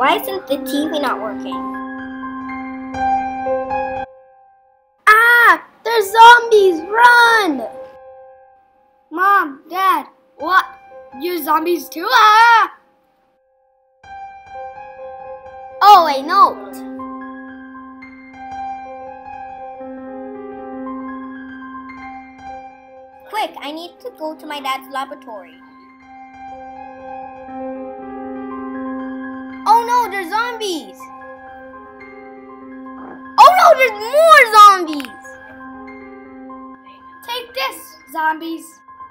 Why isn't the TV not working? Ah! There's zombies! Run! Mom, Dad, what? You're zombies too? Ah! Oh, a note! Quick, I need to go to my dad's laboratory. Oh no, there's zombies! Oh no, there's more zombies! Take this, zombies.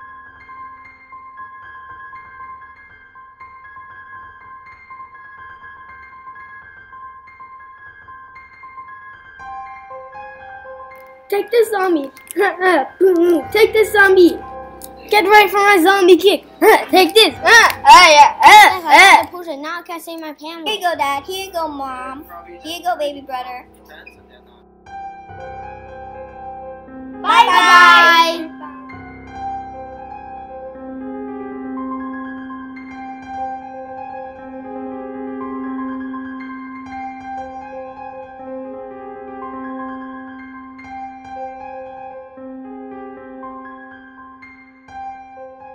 Take this zombie! Take this zombie! Get ready for my zombie kick! Take this! I push it. Now I can't save my family. Here you go, Dad. Here you go, Mom. Here you go, baby brother. Bye-bye.